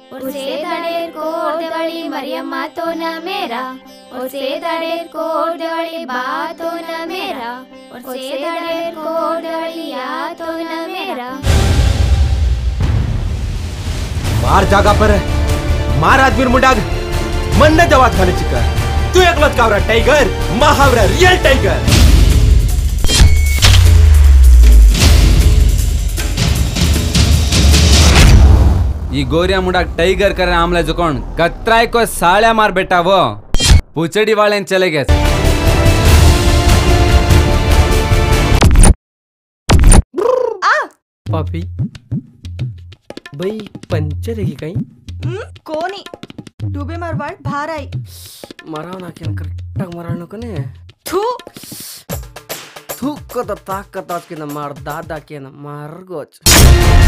उसे दड़ेर कोर देवली मरियम्मा तो न मेरा, उसे दड़ेर कोर देवली बा तो न मेरा, उसे दड़ेर कोर देवली या तो न मेरा। मार जागा पर मार आदमी मुंडाग मन न जवाब खाने चिका तू एकलच कावरा टाइगर महावरा रियल टाइगर। ಈ ಗೋರಿಯ ಮುಡಾಕ್ ಟೈಗರ್ ಕರೆ ಆಮ್ಲೆ ಜುಕೊಂಡ್ ಕತ್ರಾಯ್ को साळ्या मार बेटा वो पुचड़ी वाले चले गए। पापी भाई पंचर है कहीं कोनी डूबे मारवाड़ बाहर आई मराव ना क्या करेक्ट मराव कने थू थूक को तो ताकत आज के न मार दादा के न मार गोच।